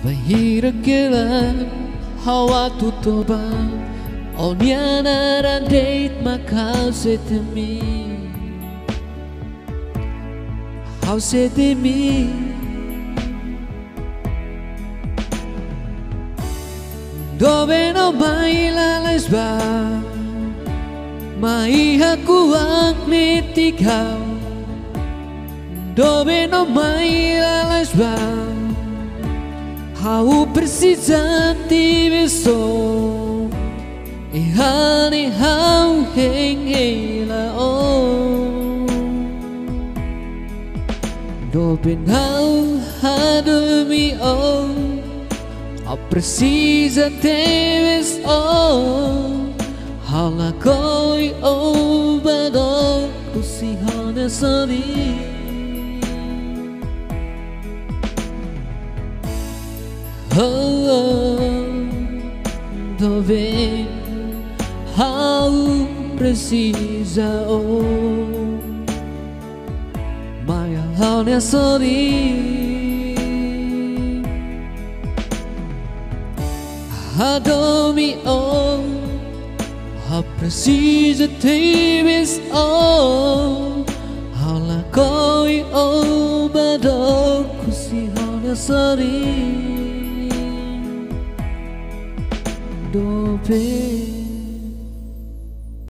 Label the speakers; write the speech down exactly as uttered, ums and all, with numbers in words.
Speaker 1: Bahira hawa tutoba Onyana randeit makau setemi How setemi Dove no mai la lesba Mai aku ang nitikau Dove no mai la lesba How precisamente beso E hani how hengela o Dove how HADOMI O A precisamente beso How la koi o bado Kusi hana soli Oh, oh, dove how precisa oh Maya hanya sorry HADOMI O how precisa tibis oh How la koi oh bado kusi hanya sorry Dove